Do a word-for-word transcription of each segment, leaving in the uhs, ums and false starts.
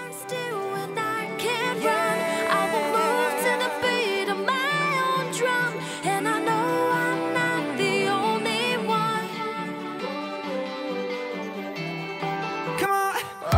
stand still when I can't run. I will move to the beat of my own drum, and I know I'm not the only one. Come on.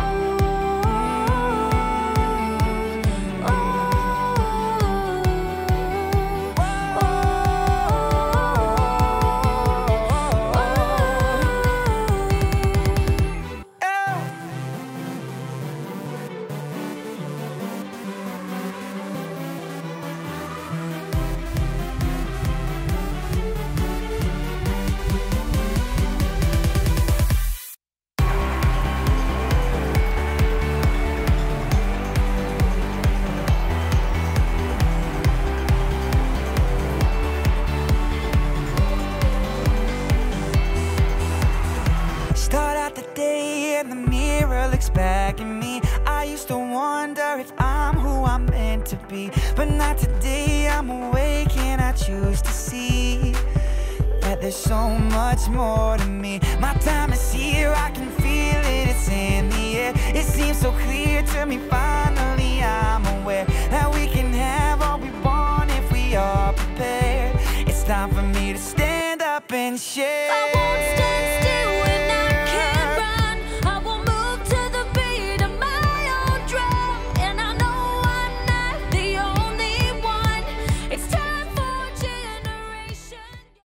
Start out the day and the mirror looks back at me. I used to wonder if I'm who I'm meant to be, but not today. I'm awake and I choose to see that there's so much more to me. My time is here, I can feel it, it's in the air. It seems so clear to me finally.